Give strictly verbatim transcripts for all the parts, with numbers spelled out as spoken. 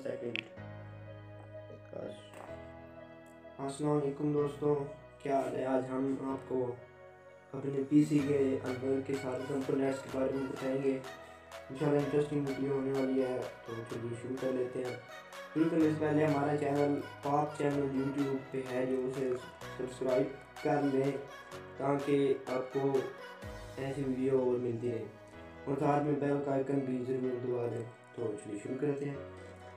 Second. अस्सलाम वालेकुम दोस्तों, क्या हाल है। आज हम आपको अपने पीसी के अंदर के सारे कंपोनेंट्स के बारे में बताएंगे। इंशाल्लाह इंटरेस्टिंग वीडियो होने वाली है, तो चलिए शुरू कर लेते हैं। शुरू करने से पहले हमारा चैनल पॉप चैनल यूट्यूब पे है, जो उसे सब्सक्राइब कर लें ताकि आपको ऐसी वीडियो और मिलती रहे, और साथ में बेल का आइकन भी ज़रूर दबा दें। तो चलिए शुरू करते हैं।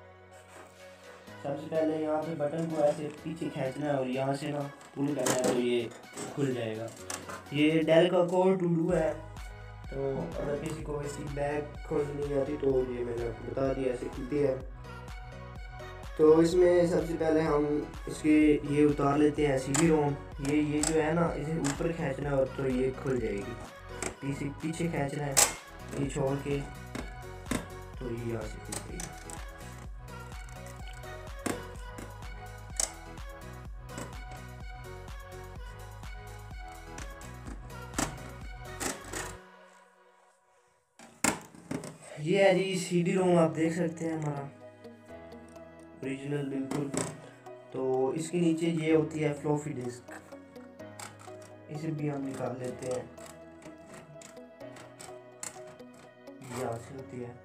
सबसे पहले यहाँ पे बटन को ऐसे पीछे खींचना है और यहाँ से ना पुल करना है, तो ये खुल जाएगा। ये डेल का कोर टू डू है, तो अगर किसी को ऐसी बैग खोलनी नहीं आती तो ये मैंने आपको बता दिया, ऐसे खुलती है। तो इसमें सबसे पहले हम इसके ये उतार लेते हैं सी डी रोम। ये ये जो है ना, इसे ऊपर खींचना है तो ये खुल जाएगी। पीछे पीछे खींचना है, ये छोड़ के, तो ये यहाँ से खुल जाएगी। ये है जी सी डी रोम, आप देख सकते हैं हमारा ओरिजिनल बिल्कुल। तो इसके नीचे ये होती है फ्लॉपी डिस्क, इसे भी हम निकाल लेते हैं। यहाँ से होती है।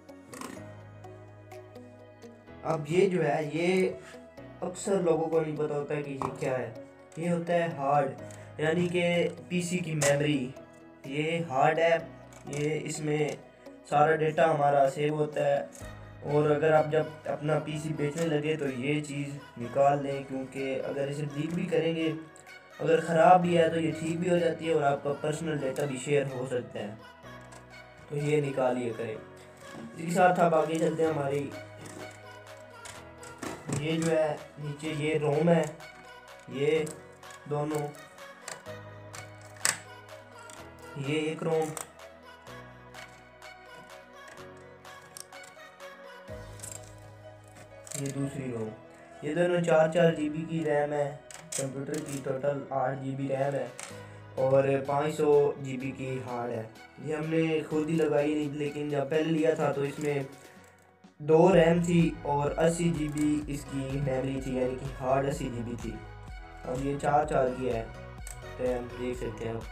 अब ये जो है, ये अक्सर लोगों को नहीं पता होता है कि ये क्या है। ये होता है हार्ड, यानी कि पीसी की मेमोरी। ये हार्ड है, ये इसमें सारा डेटा हमारा सेव होता है। और अगर आप जब अपना पीसी बेचने लगे तो ये चीज़ निकाल लें, क्योंकि अगर इसे लीक भी करेंगे, अगर ख़राब भी है तो ये ठीक भी हो जाती है और आपका पर्सनल डेटा भी शेयर हो सकता है, तो ये निकालिए करें। इसके साथ आप आगे चलते हैं। हमारी ये जो है नीचे ये रोम है, ये दोनों, ये एक रोम, ये दूसरी रोम। ये दोनों चार चार जी बी की रैम है। कंप्यूटर की टोटल आठ जी बी रैम है और पाँच सौ जी बी की हार्ड है। ये हमने खुद ही लगाई नहीं, लेकिन जब पहले लिया था तो इसमें दो रैम थी और अस्सी जी बी इसकी मेमोरी थी, यानी कि हार्ड अस्सी जी बी थी। अब ये चार चार की है, रैम देख सकते हैं आप।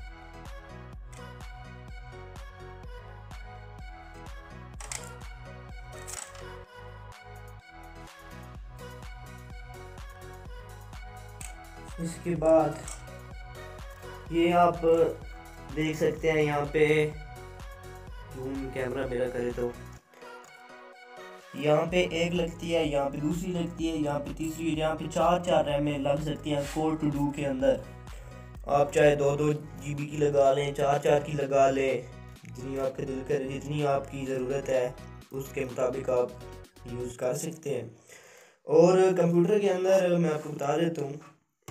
इसके बाद ये आप देख सकते हैं, यहाँ पे जूम कैमरा मेरा करे तो यहाँ पे एक लगती है, यहाँ पे दूसरी लगती है, यहाँ पे तीसरी, यहाँ पे चार चार रैमें लग सकती हैं कोर टू डू के अंदर। आप चाहे दो दो जी बी की लगा लें, चार चार की लगा लें, जितनी आपके दिल करे, जितनी आपकी ज़रूरत है उसके मुताबिक आप यूज़ कर सकते हैं। और कंप्यूटर के अंदर मैं आपको बता देता हूँ,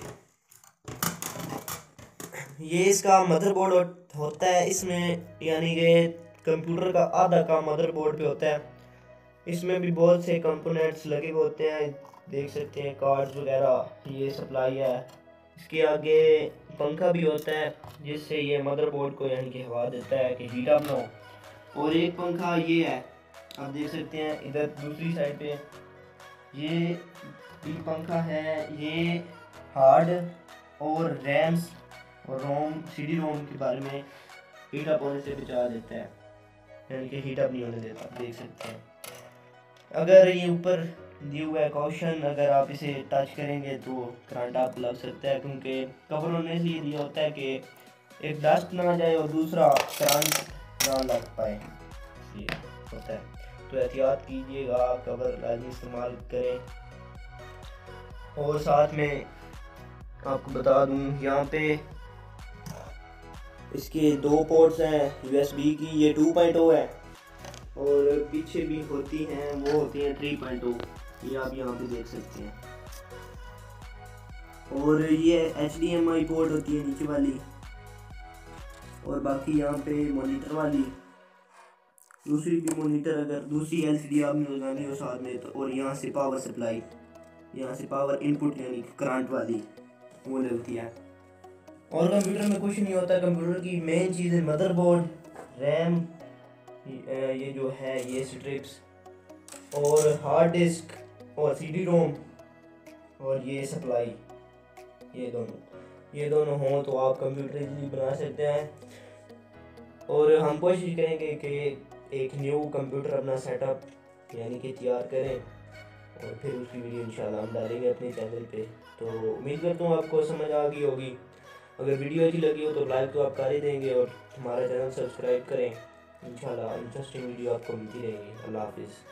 ये इसका मदरबोर्ड होता है इसमें, यानी कि कंप्यूटर का आधा काम मदरबोर्ड पे होता है। इसमें भी बहुत से कंपोनेंट्स लगे हुए होते हैं, देख सकते हैं, कार्ड्स वगैरह, ये सप्लाई है। इसके आगे पंखा भी होता है, जिससे ये मदरबोर्ड को यानी कि हवा देता है कि हीट अप ना हो। और एक पंखा ये है, आप देख सकते हैं इधर दूसरी साइड पे, ये भी पंखा है। ये हार्ड और रैम्स और रोम, सी डी रोम के बारे में हीट अप होने से बचा देता है, यानी कि हीट अप नहीं होने देता, देख सकते हैं। अगर ये ऊपर दिया हुआ है कॉशन, अगर आप इसे टच करेंगे तो करंट आप लग सकता है, क्योंकि कवर होने से ये दिया होता है कि एक डस्ट ना जाए और दूसरा करंट ना लग पाए, ये होता है। तो एहतियात कीजिएगा, कवर लाजमी इस्तेमाल करें। और साथ में आपको बता दूं, यहाँ पे इसके दो पोर्ट्स हैं यू एस बी की, ये टू पॉइंट ओ है, और पीछे भी होती हैं, वो होती हैं थ्री पॉइंट ओ, ये आप यहाँ पे देख सकते हैं। और ये H D M I port होती है नीचे वाली, और बाकी यहाँ पे मॉनिटर वाली, दूसरी भी मॉनिटर, अगर दूसरी एल सी डी आपने लगानी हो साथ में तो। और यहाँ से पावर सप्लाई, यहाँ से पावर इनपुट यानी करंट वाली वो लगती है। और कंप्यूटर में कुछ नहीं होता, कंप्यूटर की मेन चीज़ मदरबोर्ड, रैम, ये जो है ये स्ट्रिप्स, और हार्ड डिस्क और सी डी रोम और ये सप्लाई, ये दोनों ये दोनों हों तो आप कंप्यूटर इजीली बना सकते हैं। और हम कोशिश करेंगे कि एक न्यू कंप्यूटर अपना सेटअप यानी कि तैयार करें और फिर उसकी वीडियो इंशाल्लाह हम डालेंगे अपने चैनल पे। तो उम्मीद करता हूँ आपको समझ आ गई होगी। अगर वीडियो अच्छी लगी हो तो लाइक तो आप कर ही देंगे और हमारा चैनल सब्सक्राइब करें। इंशाल्लाह इंटरेस्टिंग वीडियो आपको मिलती रहेगी। अल्लाह हाफिज़।